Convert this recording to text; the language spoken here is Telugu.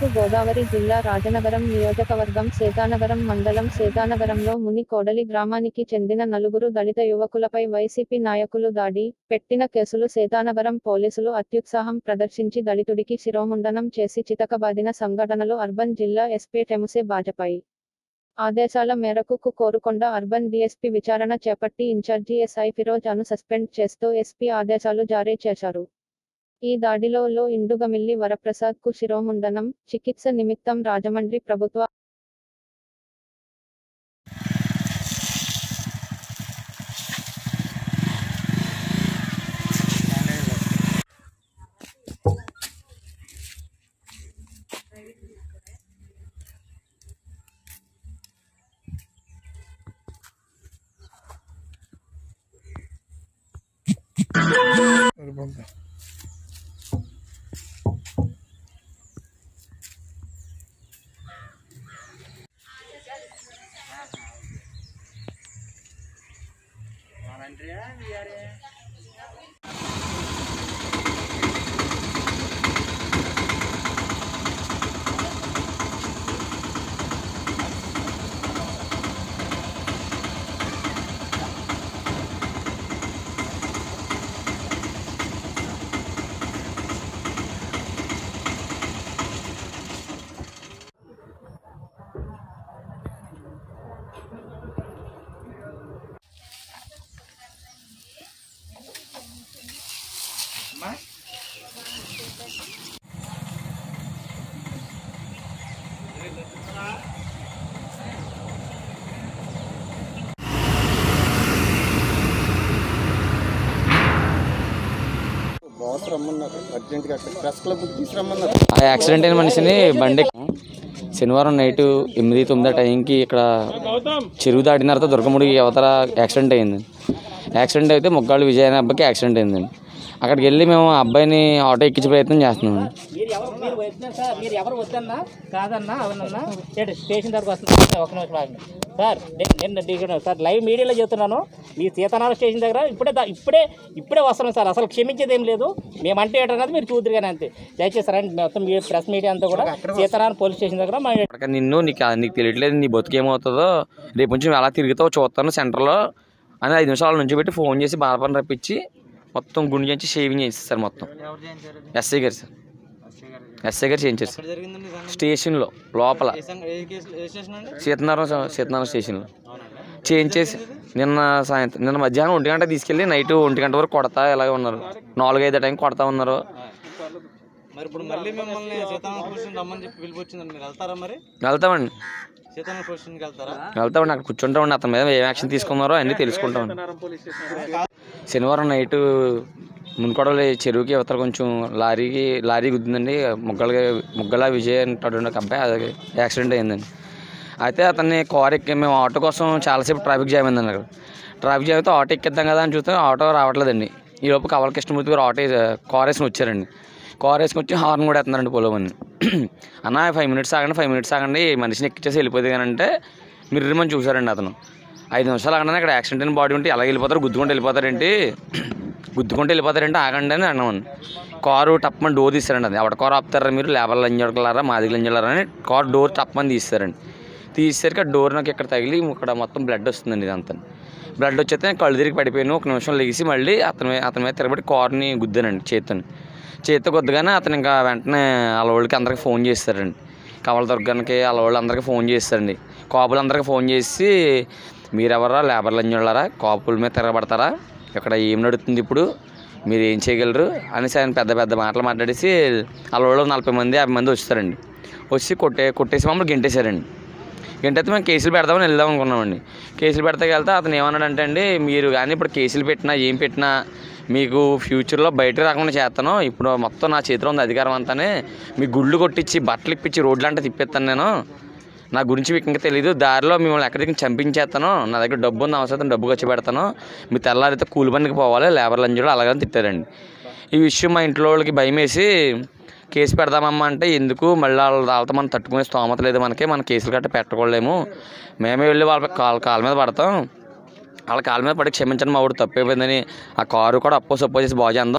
గోదావరి జిల్లా రాజనగరం నియోజకవర్గం సీతానగరం మండలం సీతానగరంలో ముని కోడలి గ్రామానికి చెందిన నలుగురు దళిత యువకులపై వైసీపీ నాయకులు దాడి పెట్టిన కేసులు సీతానగరం పోలీసులు అత్యుత్సాహం ప్రదర్శించి దళితుడికి శిరోముండనం చేసి చితకబాదిన సంఘటనలు అర్బన్ జిల్లా ఎస్పీ టెముసే బాజపాయి ఆదేశాల మేరకు కోరుకొండ అర్బన్ డీఎస్పీ విచారణ చేపట్టి ఇన్ఛార్జి ఎస్ఐ ఫిరోజ్ అను సస్పెండ్ చేస్తూ ఎస్పీ ఆదేశాలు జారీ చేశారు. ఈ దాడిలో ఇండుగమిల్లి వరప్రసాద్ కు శిరోముండనం చికిత్స నిమిత్తం రాజమండ్రి ప్రభుత్వ ఆ యాక్సిడెంట్ అయిన మనిషిని బండి శనివారం నైట్ 8-9 టైంకి ఇక్కడ చెరువు దాటిన తర్వాత దుర్గముడికి అవతల యాక్సిడెంట్ అయింది. యాక్సిడెంట్ అయితే మొగ్గాళ్ళు విజయ్ అనే అబ్బాయికి యాక్సిడెంట్ అయిందండి. అక్కడికి వెళ్ళి మేము అబ్బాయిని ఆటో ఎక్కించే ప్రయత్నం చేస్తున్నాం. స్టేషన్ దగ్గరకు వస్తుంది ఒక నిమిషం సార్. నేను సార్ లైవ్ మీడియాలో చెప్తున్నాను. మీ సీతానగరం స్టేషన్ దగ్గర ఇప్పుడే వస్తున్నాం సార్. అసలు క్షమించేది ఏం లేదు. మేమంటే ఏంటన్నది మీరు చూద్దరు కానీ అంతే. దయచేసి రండి. మొత్తం మీ ప్రెస్ మీడియా అంతా కూడా సీతానగరం పోలీస్ స్టేషన్ దగ్గర నీకు తెలియట్లేదు, నీ బతుకేమవుతుందో, రేపు నుంచి ఎలా తిరుగుతావు చూస్తాను సెంటర్లో అని 5 నిమిషాల నుంచి పెట్టి ఫోన్ చేసి బాధపడిని రప్పించి మొత్తం గుండె చేయించి షేవింగ్ చేసేస్తారు. మొత్తం ఎస్ఐ గారు సార్, ఎస్ఐ గారు చేయించారు సార్. స్టేషన్లో లోపల సీతానగరం స్టేషన్లో చేయించేసి నిన్న మధ్యాహ్నం 1 గంట తీసుకెళ్ళి నైట్ 1 గంట వరకు కొడతా ఇలాగే ఉన్నారు. 4-5 టైం కొడతా ఉన్నారు. వెళ్తామండి, అక్కడ కూర్చుంటామండి. అతని మీద ఏం యాక్షన్ తీసుకున్నారో అన్నీ తెలుసుకుంటామండి. శనివారం నైట్ మున్కొడవలి చెరువుకి అవతల కొంచెం లారీ గుద్దిందండి. ముగ్గల విజయ్ అంటాడు అబ్బాయి, అది యాక్సిడెంట్ అయిందండి. అయితే అతన్ని కారు ఎక్కి మేము ఆటో కోసం చాలాసేపు ట్రాఫిక్ జామ్ అయిందండి. అక్కడ ట్రాఫిక్ జామ్ అయితే ఆటో ఎక్కిద్దాం కదా అని చూస్తే ఆటో రావట్లేదండి. ఈ లోపు కవల కృష్ణమూర్తి గారు కారు వేసుకుని వచ్చారండి. కారు వేసుకుని వచ్చి హార్న్ కూడా వేస్తున్నారండి పొలవని. అన్న 5 మినిట్స్ ఆగండి మనిషిని ఎక్కించేసి వెళ్ళిపోతే కానీ అంటే మీరు మనం చూసారండి. అతను 5 నిమిషాలు ఆగండి, అక్కడ యాక్సిడెంట్ అయిన బాడీ ఉంటే ఎలా వెళ్ళిపోతారు, గుద్దుకుంటూ వెళ్ళిపోతారంటే ఆగండి అని అన్నామండి. Car టప్మని door తీస్తారండి. అది ఎవడ కారు ఆపుతారా మీరు, లేబర్లు లంజలారా మాదిగలు లంజలారా అని కారు డోర్ టప్మని తీస్తారండి. తీసేసరికి ఆ డోర్ నాకు ఇక్కడ తగిలి ఇక్కడ మొత్తం బ్లడ్ వస్తుందండి. ఇదంతా బ్లడ్ వచ్చేస్తే నేను కళ్ళు తిరిగి పడిపోయాను. 1 నిమిషం లెగిసి మళ్ళీ అతని మీద తిరగబడి కారుని గుద్దానండి. చేతితో గుద్దగానే అతను ఇంకా వెంటనే వాళ్ళ వాళ్ళకి అందరికీ ఫోన్ చేస్తారండి. కవల దుర్గానికి వాళ్ళ వాళ్ళు అందరికీ ఫోన్ చేస్తారండి. కాపులందరికీ ఫోన్ చేసి మీరెవరా, లేబర్ లంజోళ్ళారా, కాపుల మీద తిరగబడతారా, ఇక్కడ ఏం నడుస్తుంది, ఇప్పుడు మీరు ఏం చేయగలరు అనేసి ఆయన పెద్ద మాటలు మాట్లాడేసి వాళ్ళ వాళ్ళు 40 మంది 50 మంది వచ్చారండి. వచ్చి కొట్టేసి మమ్మల్ని గెంటేశారండి. గెంటైతే మేము కేసులు పెడదామని వెళ్దాం అనుకున్నామండి. కేసులు వెళ్తే అతను ఏమన్నాడంటే అండి, మీరు కానీ ఇప్పుడు కేసులు పెట్టినా ఏం పెట్టినా మీకు ఫ్యూచర్లో బయటకు రాకుండా చేస్తాను. ఇప్పుడు మొత్తం నా చేతిలో ఉంది అధికారం అంతానే. మీ గుళ్ళు కొట్టించి బట్టలు ఇప్పించి రోడ్లు అంటే తిప్పేస్తాను. నేను నా గురించి మీకు ఇంకా తెలియదు. దారిలో మిమ్మల్ని ఎక్కడికి చంపించేస్తాను. నా దగ్గర డబ్బు ఉంది, అవసరం డబ్బు ఖర్చు పెడతాను. మీ తెల్లారైతే కూలి పనికి పోవాలి, లేబర్ లంజుడు అలాగని తిట్టారండి. ఈ విషయం మా ఇంట్లో వాళ్ళకి భయం వేసి కేసు పెడదామమ్మా అంటే ఎందుకు, మళ్ళీ వాళ్ళతో మనం తట్టుకునే స్తోమత లేదు, మన కేసులు గట్ట పెట్టకూడలేము, మేమే వెళ్ళి వాళ్ళ కాళ్ళ మీద పడతాం, వాళ్ళ కాళ్ళ మీద పడి క్షమించండి మా ఊడు తప్పైపోయిందని ఆ కారు కూడా అప్పో సప్పో చేసి బాగు చేద్దాం.